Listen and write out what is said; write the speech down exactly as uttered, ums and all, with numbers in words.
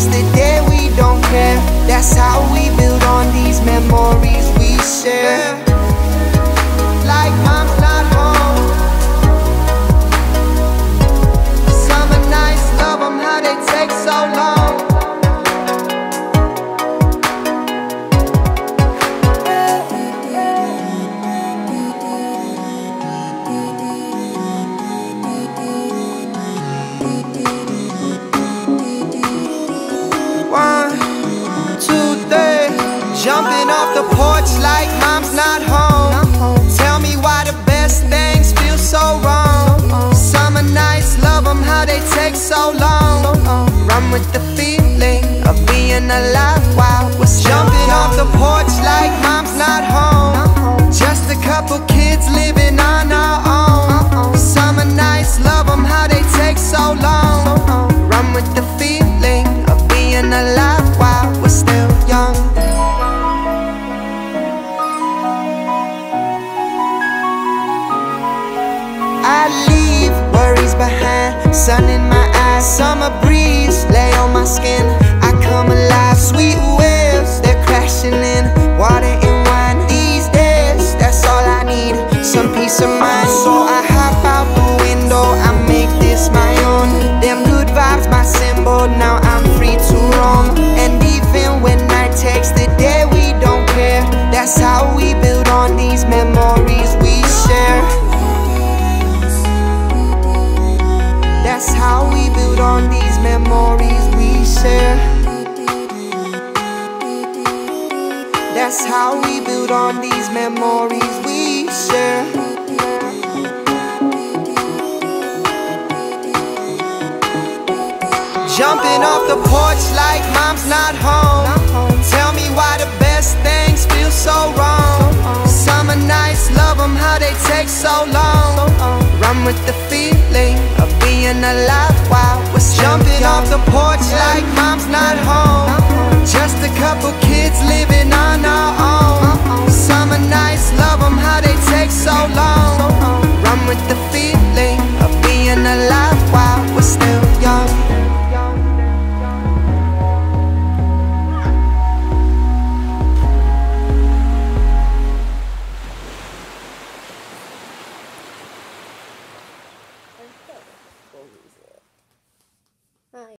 takes the day, we don't care. That's how we build on these memories we share. Like mom's not home. Summer nights, love them how they take so long. One, two, three. Jumping off the porch like mom's not home. Tell me why the best things feel so wrong. Summer nights, love them how they take so long. Run with the feeling of being alive while we're jumping off the porch like mom's not home. Just a couple kids living on our own. Summer nights, love them how they take so long. Run with the feeling of being alive while we're still young. I leave worries behind, sun in my eyes, summer breeze lay on my skin. I come alive, sweet waves, they're crashing in, water and wine. These days, that's all I need, some peace of mind. So I hop out the window, I make this my own. Them good vibes, my symbol, now I'm free to roam. And even when night takes the day, we don't care. That's how we build on these memories we share. That's how we build on these memories we share. That's how we build on these memories we share. Jumping off the porch like mom's not home. Tell me why the best things feel so wrong. Summer nights, love them how they take so long. Run with the feeling of being alive while we're jumping off the porch like mom's not home. Just a couple kids living on our